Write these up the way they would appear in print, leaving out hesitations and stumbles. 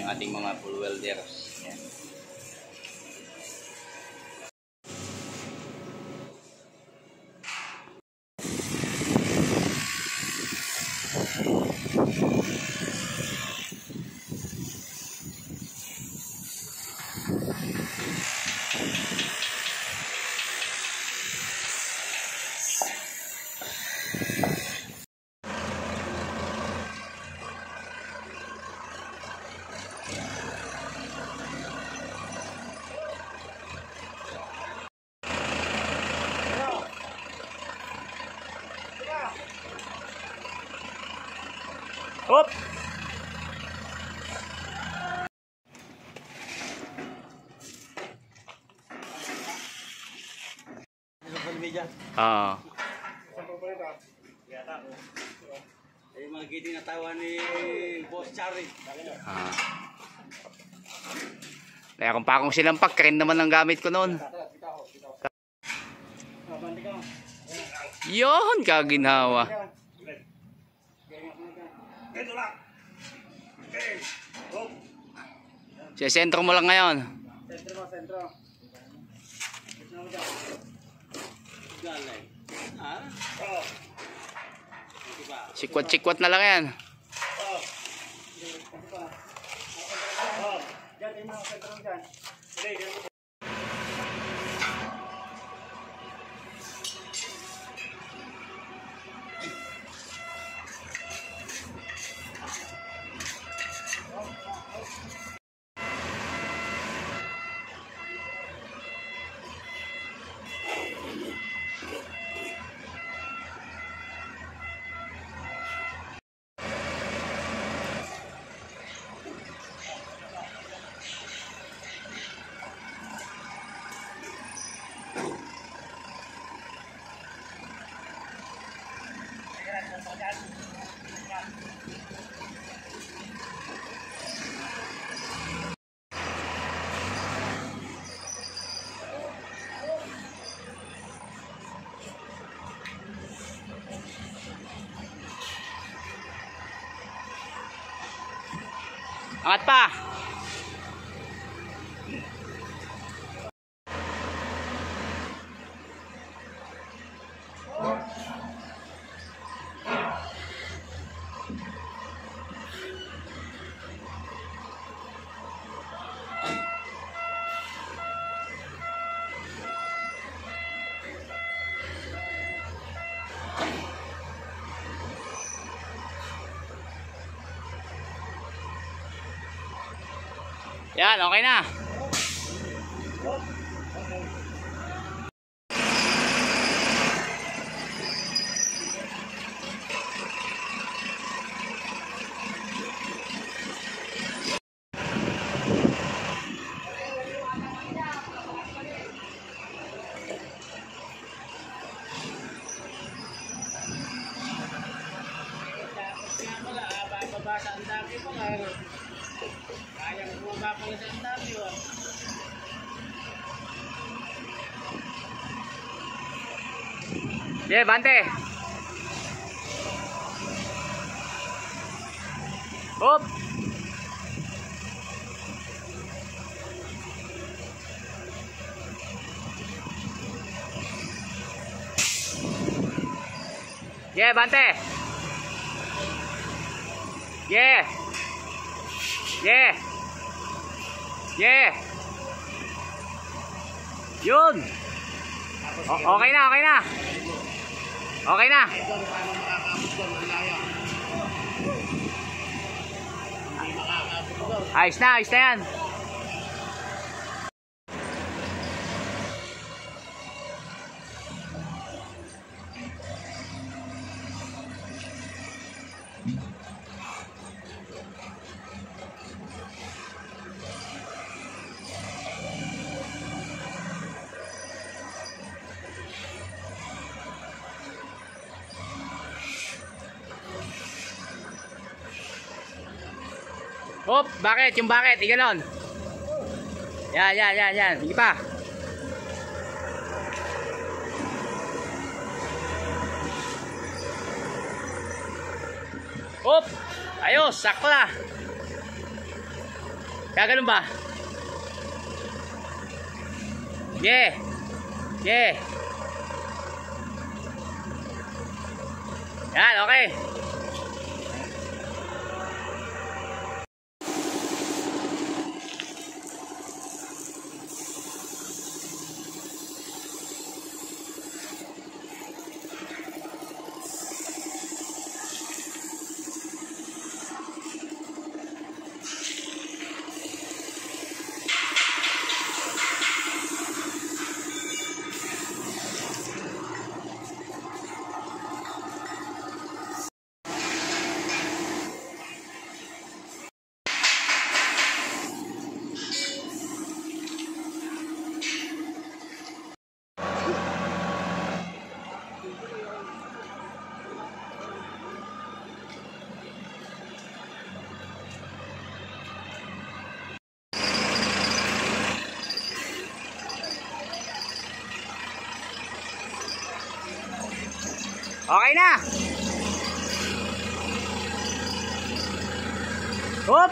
ating mga full welders. Yan. Hop! Ah. Ay mga giting na tawa ni Boss Charlie. Ah. Kaya kung pa akong silampak, karin naman ang gamit ko noon. Yon, kaginhawa. Sa sentro mo lang ngayon. Sentro. Galay. Ah? Oh. Sikwat-sikwat na lang yan. Oh. Diyan, sentro diyan. Angat pa. Yan, okay na. Babasa ang dami po nga. Kayang bumaba pa lang ang dami. Yeah, bante. Hop. Yeah, bante. Yeah. Yeah. Yeah. Yun. Okay na, okay na. Okay na. Ayos na yan. Hop, bakit? Yung bakit? Iganon. Yan. Sige pa. Hop. Ayos, sakto na. Gaganon ba? Yeah. Yeah. Yan, okay. Okay na. Hop.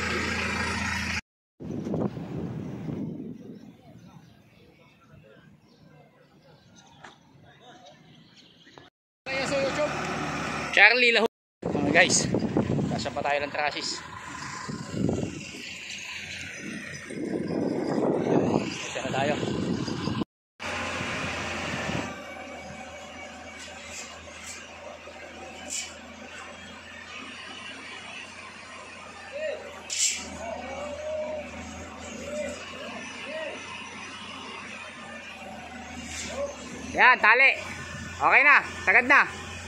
Charlie Lahu. Guys, nasa pa tayo ng trasis. Ito na tayo. Yan, tali. Okay na, tagad na.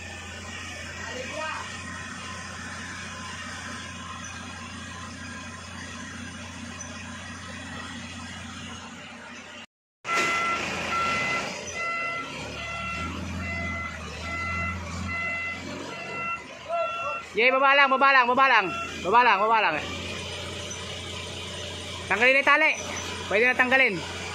Yay, baba lang. Tanggalin na yung tali. Pwede na tanggalin.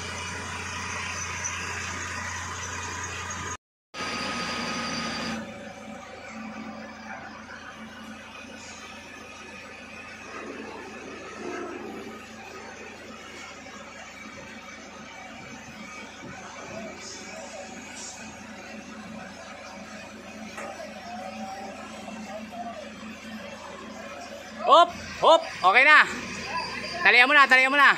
Hop, okay na. Talihan mo na.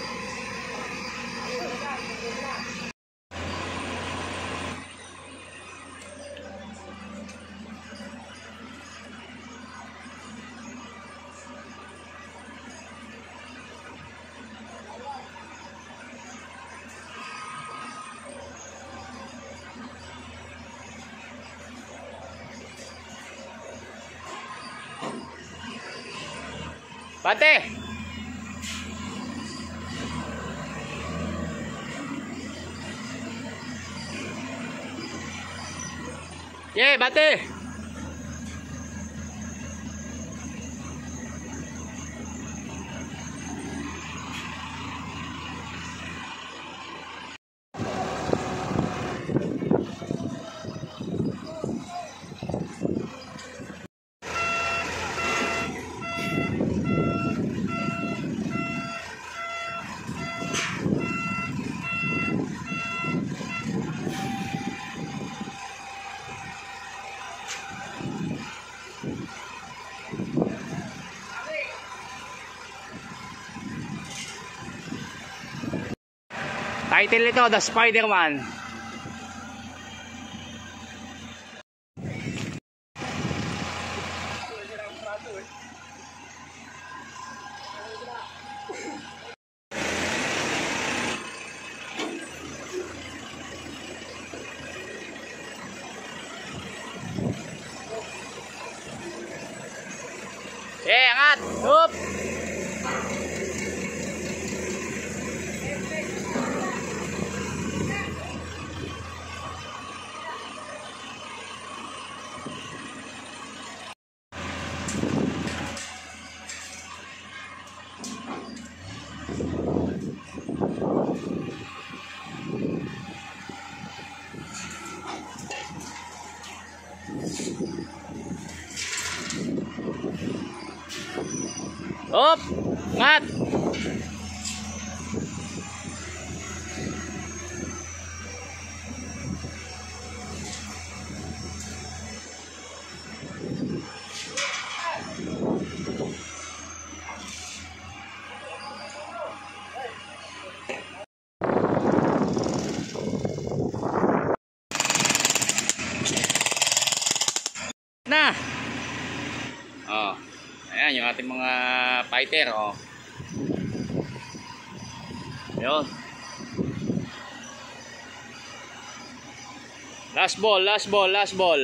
Bate. Yeah, bate. Title nito, The Spider-Man. Angat! Hup! yung ating mga fighter, oh. Ayun. Last ball, last ball, last ball.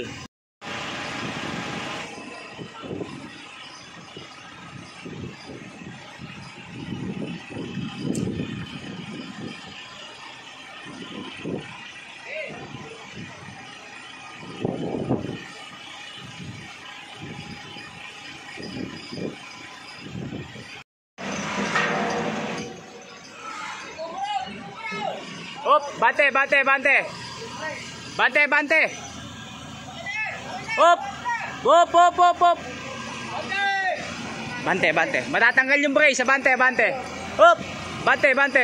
Hop, bante, bante, bante. Bante, bante. Hop. Hop, hop, hop, hop. Bante, bante. Matatanggal yung brace sa bante, bante. Hop. Bante, bante.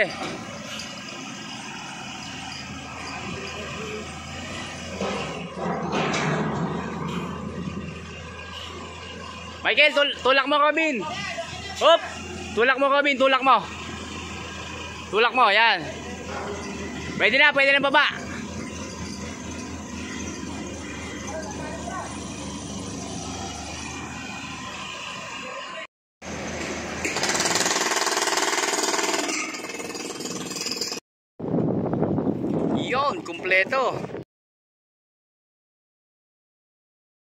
Michael, tulak mo, Robin. Hop. Tulak mo, Robin, tulak mo. Tulak mo, yan. Pwede na baba. Yon, kumpleto.